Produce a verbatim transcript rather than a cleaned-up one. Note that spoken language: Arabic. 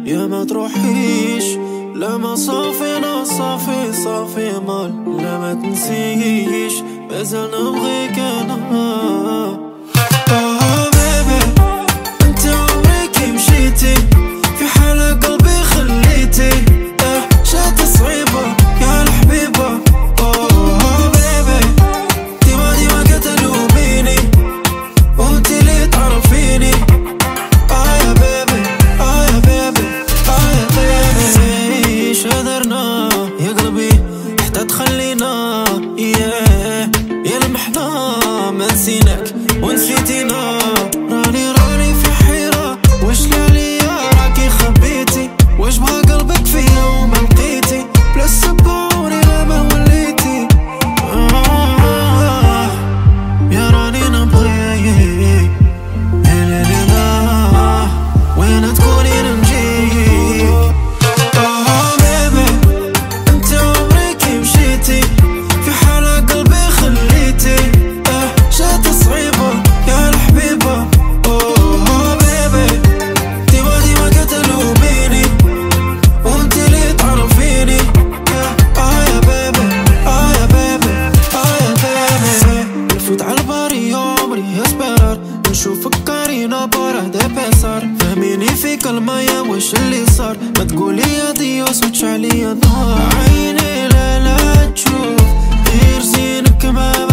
يا ما تروحيش، لا ما صافي لا صافي صافي مال، لا ما تنسيش مازال نبغيك انا. اه بيبي انت عمرك مشيتي في حالة قلبي خليتي، اه جات صعيبة يا الحبيبة. اه بيبي ديما ديما كتلوميني وانتي اللي تعرفيني. اه يا بيبي اه يا بيبي اه يا بيبي ايش قدرنا يا قلبي حتى تخلينا ياه يلمحنا ما نسيناك ونسيتينا. راني راني في حيرة واش ليا راكي خبيتي، واش بغى قلبك فيا وما لقيتي، بلا صبوري لا ما وليتي. آه يا راني نبغيك لا لا لا وين تكوني نجيك. اه بيبي انت عمرك مشيتي في حالة قلبي خليتي، اه جات صعيبة يا الحبيبة. اه بيبي ديما ديما كتلوميني وانتي اللي تعرفيني. اه يا بيبي اه يا بيبي اه يا بيبي نفوت عالباري عمري اسبرار نشوفك كارينا بره دي بيسار، فهميني في كلمة يا وش اللي صار، ما تقولي يا ديوس وتشعلي نار. عيني لا لا تشوف غير زينك ما